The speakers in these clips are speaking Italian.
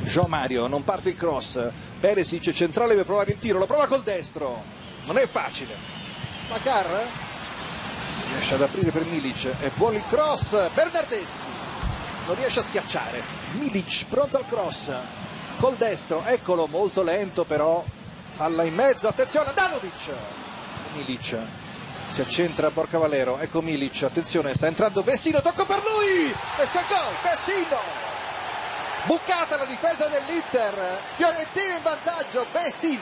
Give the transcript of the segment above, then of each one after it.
João Mario, non parte il cross, Perisic centrale per provare il tiro, lo prova col destro, non è facile. Babacar riesce ad aprire per Milic, è buono il cross, Bernardeschi non riesce a schiacciare, Milic pronto al cross, col destro, eccolo, molto lento però, palla in mezzo, attenzione, Andanovic, Milic si accentra a Borcavalero, ecco Milic, attenzione, sta entrando Vecino, tocco per lui e c'è gol, Vecino! Bucata la difesa dell'Inter, Fiorentina in vantaggio, Vecino.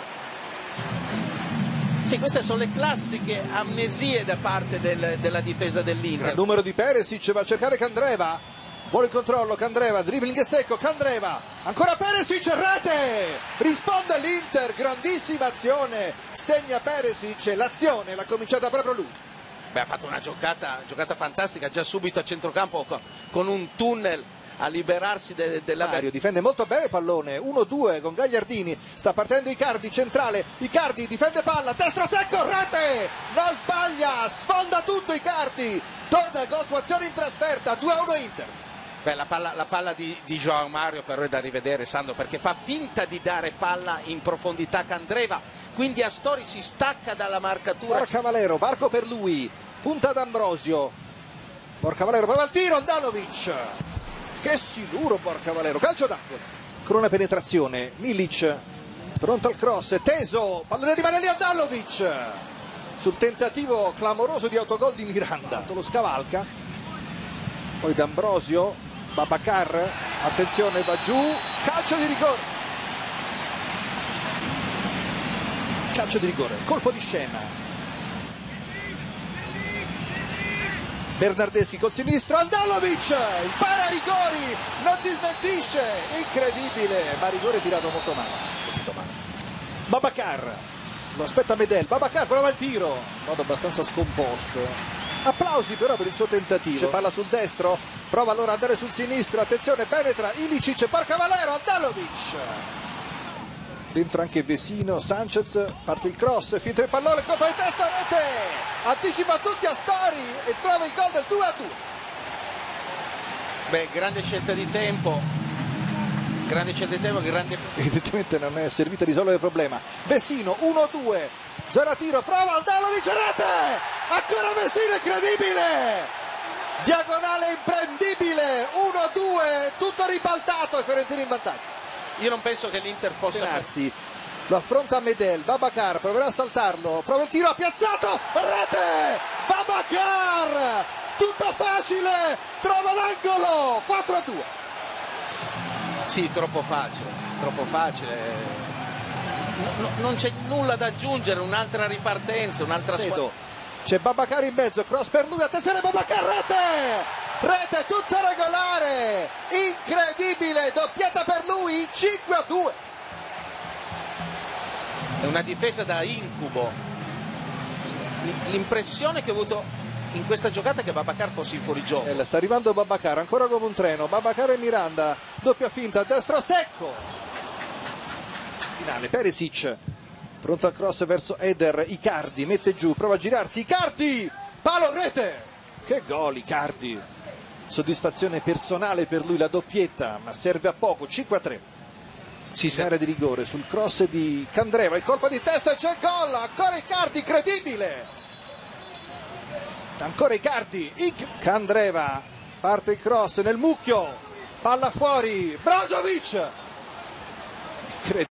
Sì, queste sono le classiche amnesie da parte della difesa dell'Inter. Il numero di Perisic va a cercare Candreva, buono il controllo, Candreva, dribbling secco, Candreva, ancora Perisic, rete! Risponde l'Inter, grandissima azione, segna Perisic, l'azione l'ha cominciata proprio lui. Beh, ha fatto una giocata fantastica, già subito a centrocampo con un tunnel a liberarsi della Mario difende molto bene il pallone, 1-2 con Gagliardini, sta partendo Icardi centrale, Icardi difende palla, destro secco, rete, non sbaglia, sfonda tutto Icardi, torna gol su azione in trasferta, 2-1 Inter. Beh, la palla di João Mario però è da rivedere, Sandro, perché fa finta di dare palla in profondità a Candreva, quindi Astori si stacca dalla marcatura. Borcavalero, varco per lui, punta ad Ambrosio, Borcavalero prova il tiro, Andanovic. Che sicuro Borcavalero, calcio d'angolo con una penetrazione, Milic pronto al cross, teso, pallone rimane lì Andanovic sul tentativo clamoroso di autogol di Miranda, lo scavalca, poi D'Ambrosio, Babacar, attenzione va giù, calcio di rigore, colpo di scena. Bernardeschi col sinistro, Andanovic, il pararigori, non si smentisce, incredibile, ma rigore tirato molto male. Babacar, lo aspetta Medel, Babacar prova il tiro, in modo abbastanza scomposto, applausi però per il suo tentativo, c'è palla sul destro, prova allora ad andare sul sinistro, attenzione, penetra, Ilicic, Borcavalero, Andanovic. Dentro anche Vecino, Sanchez, parte il cross, filtra il pallone, colpo di testa, rete, anticipa tutti Astori e trova il gol del 2-2. Beh, grande scelta di tempo, evidentemente non è servita a risolvere il problema. Vecino, 1-2, 0 a tiro, prova Andanovic, rete, ancora Vecino, incredibile, diagonale imprendibile, 1-2, tutto ribaltato e Fiorentina in vantaggio. Io non penso che l'Inter possa... Lo affronta Medel, Babacar proverà a saltarlo, prova il tiro, ha piazzato, rete, Babacar, tutto facile, trova l'angolo, 4-2. Sì, troppo facile, non c'è nulla da aggiungere, un'altra ripartenza, un'altra squadra. C'è Babacar in mezzo, cross per lui, attenzione Babacar, rete tutto regolare, incredibile, doppietta per lui, 5-2. È una difesa da incubo. L'impressione che ho avuto in questa giocata è che Babacar fosse in fuorigioco. Sta arrivando Babacar, ancora come un treno, Babacar e Miranda, doppia finta, destro secco. Finale, Perisic, pronto al cross verso Eder, Icardi, mette giù, prova a girarsi, Icardi, palo, rete. Che gol Icardi, soddisfazione personale per lui la doppietta, ma serve a poco, 5-3. Area di rigore sul cross di Candreva, il colpo di testa e c'è gol, ancora Icardi, incredibile, ancora Icardi, Candreva, parte il cross nel mucchio, palla fuori, Brozovic,